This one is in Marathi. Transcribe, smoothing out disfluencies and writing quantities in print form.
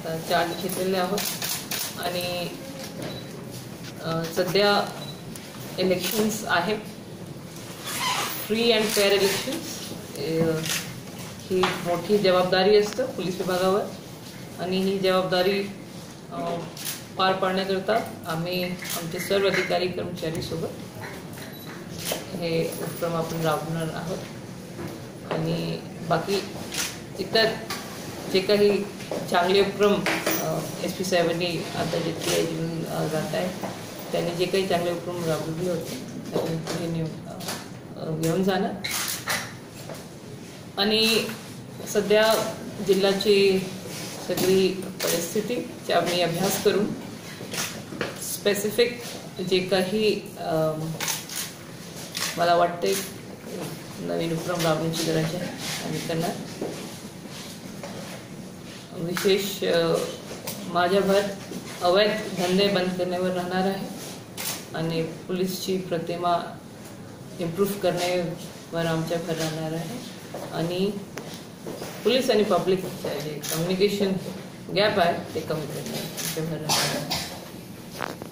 चार्ज घेतलेले आहोत आणि सध्या इलेक्शन्स आहेत, फ्री अँड फेअर इलेक्शन्स. ही मोठी जबाबदारी असते पोलीस विभागावर आणि ही जबाबदारी पार पाडण्याकरता आम्ही आमचे सर्व अधिकारी कर्मचारी सोबत हे उपक्रम आपण राबवणार आहोत. आणि बाकी इतर जे काही चांगले उपक्रम SP साहेबांनी आता जे घेऊन जात आहे त्यांनी जे काही चांगले उपक्रम राबवले होते त्याने घेऊन जाणार. आणि सध्या जिल्ह्याची सगळी परिस्थितीचा आम्ही अभ्यास करून स्पेसिफिक जे काही मला वाटते नवीन उपक्रम राबवण्याची गरज आहे आणि त्यांना विशेष माझ्या भर अवैध धंदे बंद करण्यावर राहणार आहे आणि पोलीसची प्रतिमा इम्प्रूव्ह करण्यावर आमच्या भर राहणार आहे आणि पोलीस आणि पब्लिकचं जे कम्युनिकेशन गॅप आहे ते कमी करण्यावर आमच्या भर राहणार आहे.